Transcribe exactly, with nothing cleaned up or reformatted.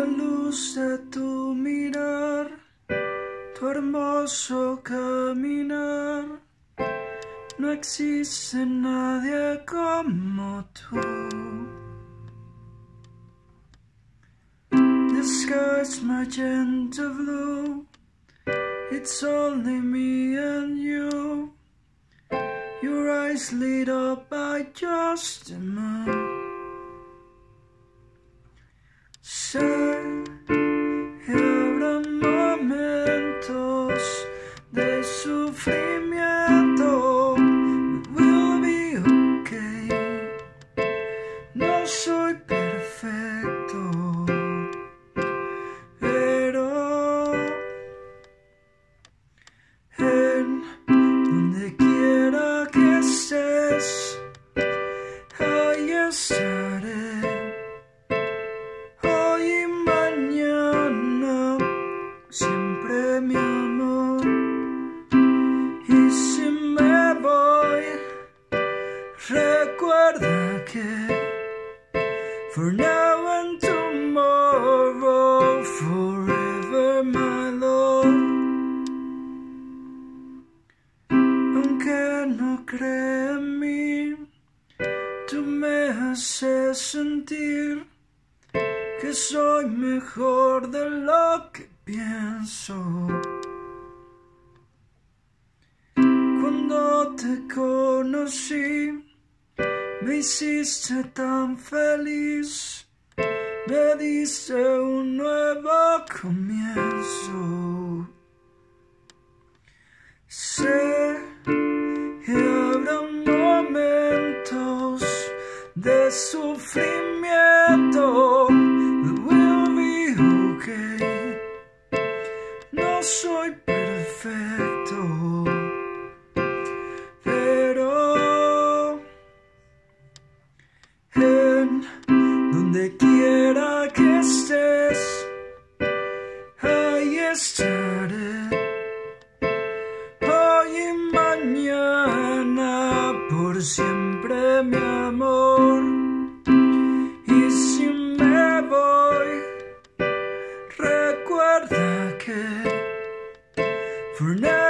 la luz de tu mirar, tu hermoso caminar. No existe nadie como tú. The sky's magenta blue, it's only me and you. Your eyes lit up by just the moon. Sé que habrá momentos de sufrimiento. We'll be okay. No soy perfecto, pero en donde quiera que estés, ahí estaré. Siempre mi amor. Y si me voy, recuerda que for now and tomorrow, forever my love. Aunque no crea en mí, tú me haces sentir que soy mejor de lo que pienso. Cuando te conocí, me hiciste tan feliz, me diste un nuevo comienzo. Sé que habrá momentos de sufrimiento. No soy perfecto, pero en donde quiera que estés, ahí estaré. Hoy y mañana, por siempre mi amor. Y si me voy, recuerda que for now